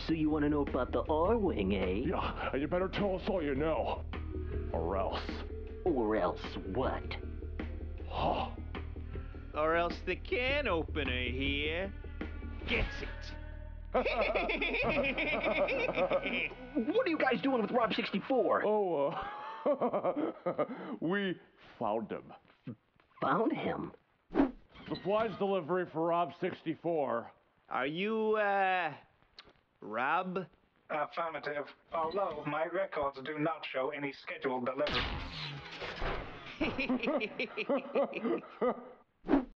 So you want to know about the R-Wing, eh? Yeah, and you better tell us all you know. Or else. Or else what? Huh. Or else the can opener here gets it. What are you guys doing with ROB64? Oh, we found him. Found him? Supplies delivery for ROB64. Are you, Rob? Affirmative. Although my records do not show any scheduled delivery.